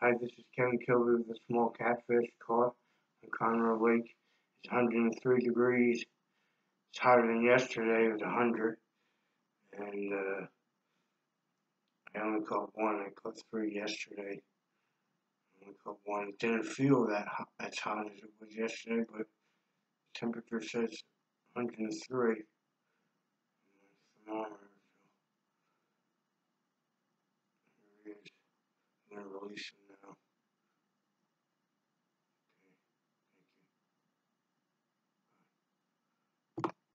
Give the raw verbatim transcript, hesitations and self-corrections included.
Hi, this is Kevin Kilby with a small catfish caught on Conroe Lake. It's one hundred three degrees. It's hotter than yesterday. It was one hundred. And uh, I only caught one. I caught three yesterday. I only caught one. It didn't feel that hot, as hot as it was yesterday, but temperature says one hundred three. Thermometer. Here it is. I'm going to release them now.